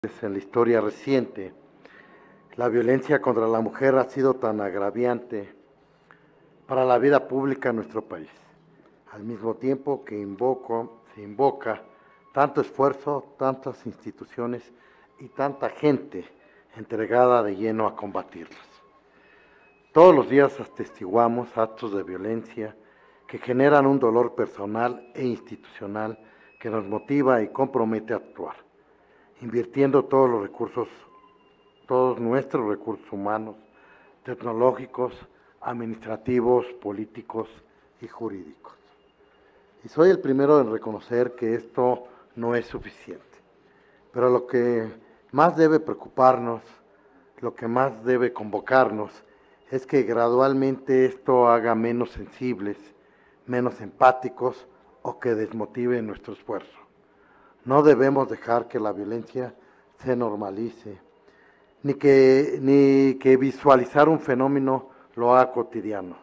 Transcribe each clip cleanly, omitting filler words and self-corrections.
En la historia reciente, la violencia contra la mujer ha sido tan agraviante para la vida pública en nuestro país, al mismo tiempo que se invoca tanto esfuerzo, tantas instituciones y tanta gente entregada de lleno a combatirlas. Todos los días atestiguamos actos de violencia que generan un dolor personal e institucional que nos motiva y compromete a actuar, invirtiendo todos nuestros recursos humanos, tecnológicos, administrativos, políticos y jurídicos. Y soy el primero en reconocer que esto no es suficiente. Pero lo que más debe preocuparnos, lo que más debe convocarnos, es que gradualmente esto haga menos sensibles, menos empáticos o que desmotive nuestro esfuerzo. No debemos dejar que la violencia se normalice, ni que visualizar un fenómeno lo haga cotidiano.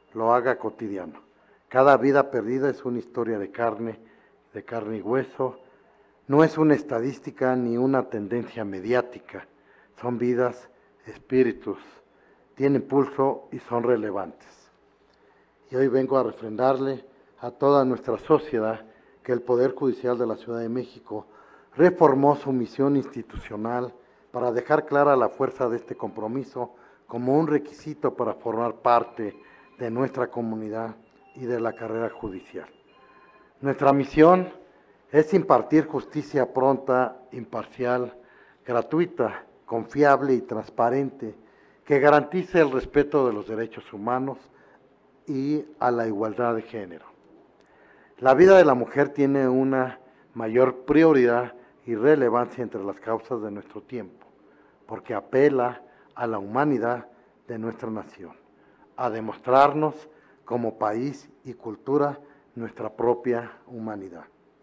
Cada vida perdida es una historia de carne y hueso, no es una estadística ni una tendencia mediática, son vidas, espíritus, tienen pulso y son relevantes. Y hoy vengo a refrendarle a toda nuestra sociedad que el Poder Judicial de la Ciudad de México reformó su misión institucional para dejar clara la fuerza de este compromiso como un requisito para formar parte de nuestra comunidad y de la carrera judicial. Nuestra misión es impartir justicia pronta, imparcial, gratuita, confiable y transparente, que garantice el respeto de los derechos humanos y a la igualdad de género. La vida de la mujer tiene una mayor prioridad y relevancia entre las causas de nuestro tiempo, porque apela a la humanidad de nuestra nación, a demostrarnos como país y cultura nuestra propia humanidad.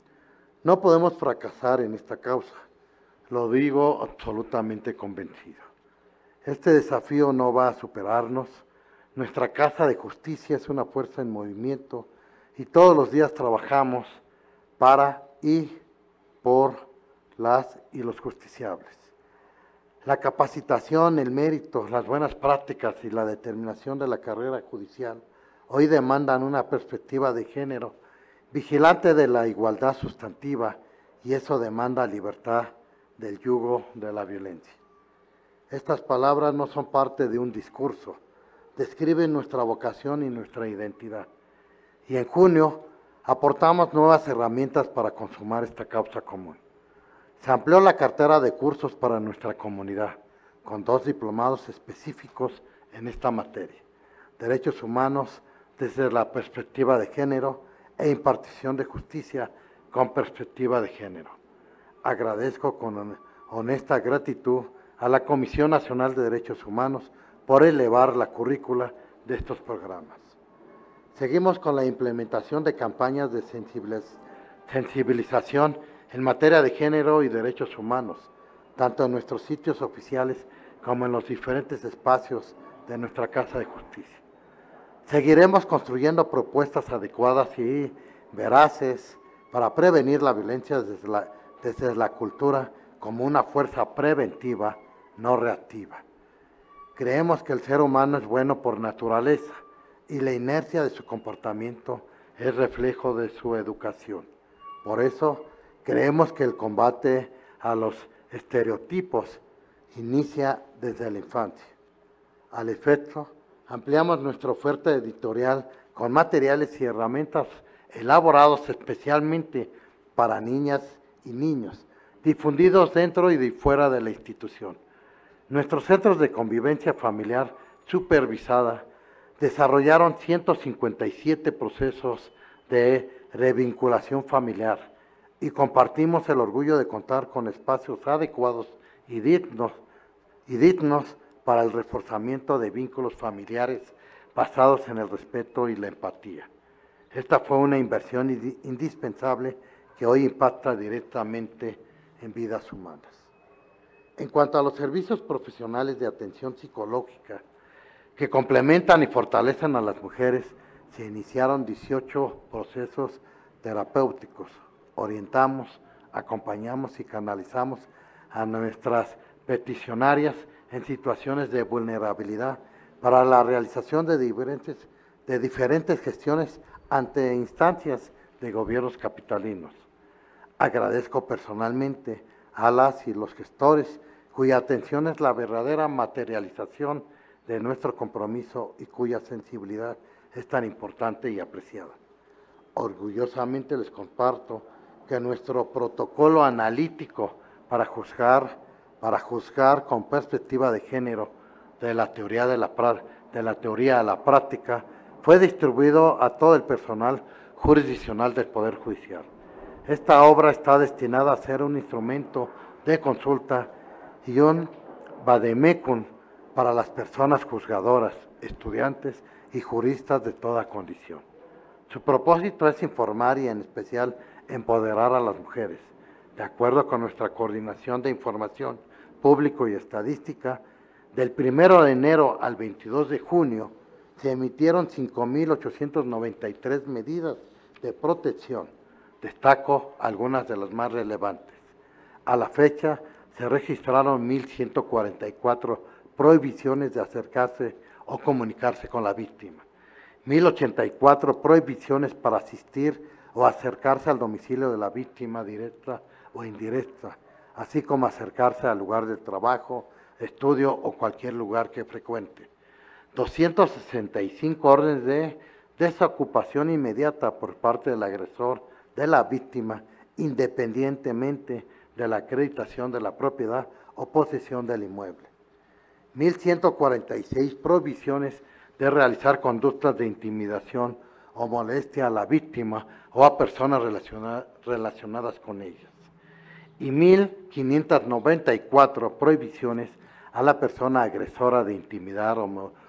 No podemos fracasar en esta causa, lo digo absolutamente convencido. Este desafío no va a superarnos, nuestra Casa de Justicia es una fuerza en movimiento y todos los días trabajamos para y por las y los justiciables. La capacitación, el mérito, las buenas prácticas y la determinación de la carrera judicial hoy demandan una perspectiva de género vigilante de la igualdad sustantiva y eso demanda libertad del yugo de la violencia. Estas palabras no son parte de un discurso, describen nuestra vocación y nuestra identidad. Y en junio aportamos nuevas herramientas para consumar esta causa común. Se amplió la cartera de cursos para nuestra comunidad, con 2 diplomados específicos en esta materia: Derechos Humanos desde la perspectiva de género e impartición de justicia con perspectiva de género. Agradezco con honesta gratitud a la Comisión Nacional de Derechos Humanos por elevar la currícula de estos programas. Seguimos con la implementación de campañas de sensibilización en materia de género y derechos humanos, tanto en nuestros sitios oficiales como en los diferentes espacios de nuestra Casa de Justicia. Seguiremos construyendo propuestas adecuadas y veraces para prevenir la violencia desde la cultura como una fuerza preventiva, no reactiva. Creemos que el ser humano es bueno por naturaleza y la inercia de su comportamiento es reflejo de su educación. Por eso, creemos que el combate a los estereotipos inicia desde la infancia. Al efecto, ampliamos nuestra oferta editorial con materiales y herramientas elaborados especialmente para niñas y niños, difundidos dentro y fuera de la institución. Nuestros centros de convivencia familiar supervisada desarrollaron 157 procesos de revinculación familiar y compartimos el orgullo de contar con espacios adecuados y dignos para el reforzamiento de vínculos familiares basados en el respeto y la empatía. Esta fue una inversión indispensable que hoy impacta directamente en vidas humanas. En cuanto a los servicios profesionales de atención psicológica, que complementan y fortalecen a las mujeres, se iniciaron 18 procesos terapéuticos. Orientamos, acompañamos y canalizamos a nuestras peticionarias en situaciones de vulnerabilidad para la realización de diferentes gestiones ante instancias de gobiernos capitalinos. Agradezco personalmente a las y los gestores cuya atención es la verdadera materialización de nuestro compromiso y cuya sensibilidad es tan importante y apreciada. Orgullosamente les comparto que nuestro protocolo analítico para juzgar con perspectiva de género de la teoría a la práctica fue distribuido a todo el personal jurisdiccional del Poder Judicial. Esta obra está destinada a ser un instrumento de consulta y un vademecum para las personas juzgadoras, estudiantes y juristas de toda condición. Su propósito es informar y en especial empoderar a las mujeres. De acuerdo con nuestra coordinación de información público y estadística, del 1 de enero al 22 de junio se emitieron 5.893 medidas de protección. Destaco algunas de las más relevantes. A la fecha se registraron 1.144 prohibiciones de acercarse o comunicarse con la víctima, 1.084 prohibiciones para asistir o acercarse al domicilio de la víctima directa o indirecta, así como acercarse al lugar de trabajo, estudio o cualquier lugar que frecuente. 265 órdenes de desocupación inmediata por parte del agresor de la víctima, independientemente de la acreditación de la propiedad o posesión del inmueble. 1.146 prohibiciones de realizar conductas de intimidación o molestia a la víctima o a personas relacionadas con ellas. Y 1.594 prohibiciones a la persona agresora de intimidar o